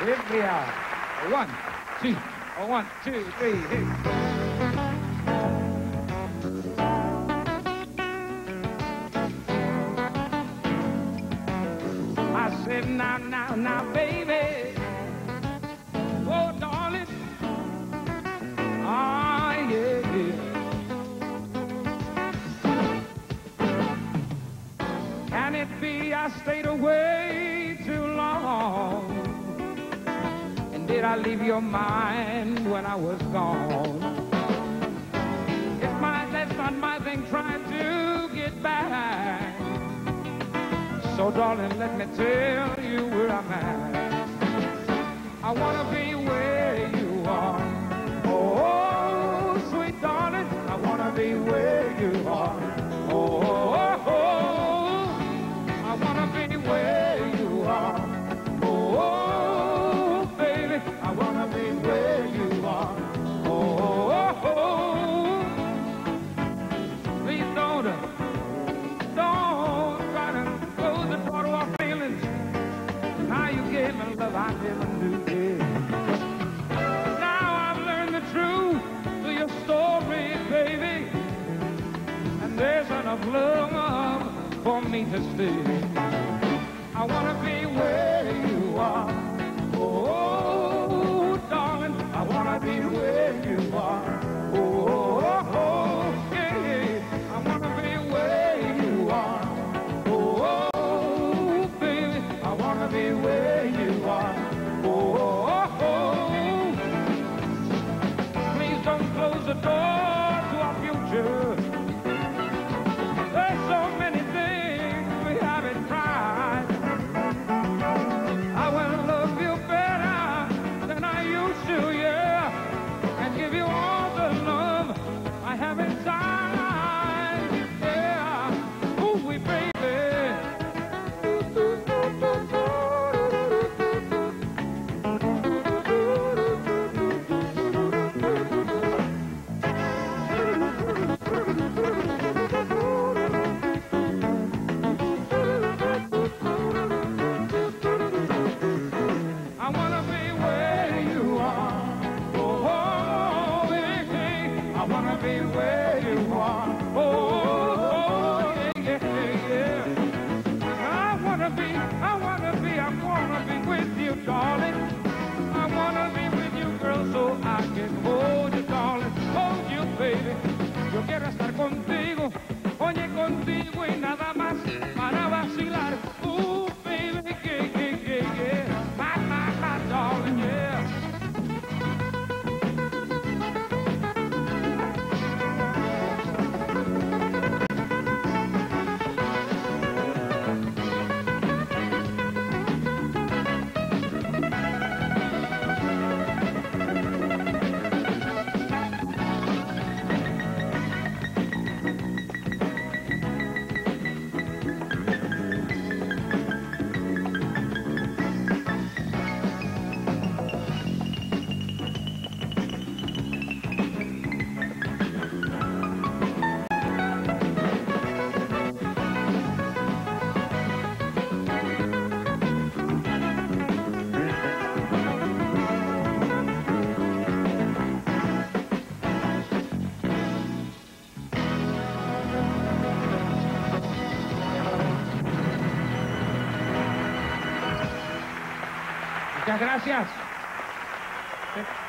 Every hour. 1, 2, 1, 2, 3, hey. I said, now, baby. Oh, darling. Ah, yeah, yeah. Can it be I stayed away too long? And did I leave your mind when I was gone? That's not my thing, trying to get back. So, darling, let me tell you where I'm at. I want to be where you are. Oh, sweet darling, I want to be where you are. Oh, I want to be where you are. Oh, baby, I want to be where you are. Oh, please don't try to close the door to our feelings. How you gave me love I never knew. Now I've learned the truth to your story, baby. And there's enough love for me to stay. I want to be where you are. Oh, darling, I want to be where you are. Oh, yeah, I want to be where you are. Oh, baby, I want to be where you are. Oh, please don't close the door to our future. There's so many things we haven't tried. I will love you better than I used to, yeah, and give you all the love I have inside, yeah. Ooh, we baby. I wanna be where you are. Oh, yeah. I wanna be where you are. Oh, yeah. I wanna be with you, darling. I wanna be with you, girl, so I can hold you, darling. Hold you, baby. Yo quiero estar contigo, oye, contigo y nada más para vacilar. Baby, yeah. My darling, yeah. Muchas gracias.